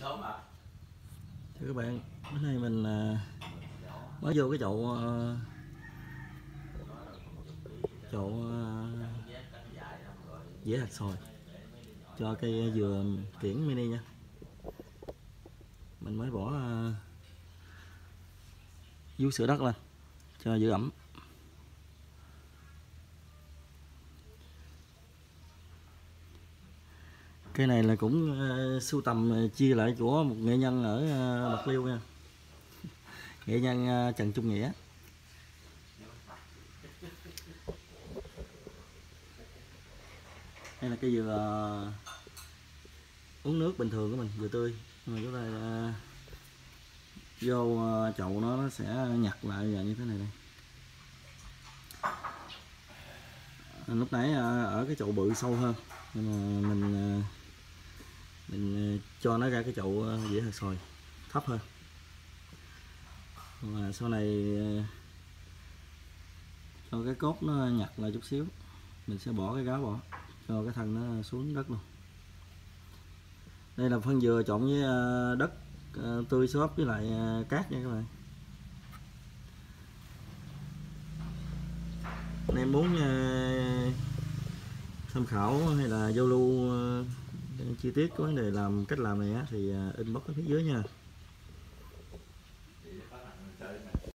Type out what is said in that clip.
Thưa các bạn, bữa nay mình mới vô cái chậu dĩa hạt xoài cho cây dừa kiển mini nha. Mình mới bỏ vú sữa đất lên cho giữ ẩm. Cây này là cũng sưu tầm chia lại của một nghệ nhân ở Bạc Liêu nha, nghệ nhân Trần Trung Nghĩa. Đây là cây dừa uống nước bình thường của mình, dừa tươi, nhưng mà chúng ta vô chậu nó sẽ nhặt lại như thế này đây. Lúc nãy ở cái chậu bự sâu hơn, nhưng mà mình cho nó ra cái chậu dĩa hạt xoài thấp hơn. Và sau này cho cái cốt nó nhặt lại chút xíu, mình sẽ bỏ cái gáo, bỏ cho cái thân nó xuống đất luôn. Đây là phân dừa trộn với đất tươi xốp với lại cát nha các bạn. Anh em muốn tham khảo hay là giao lưu chi tiết của vấn đề cách làm này thì inbox ở phía dưới nha.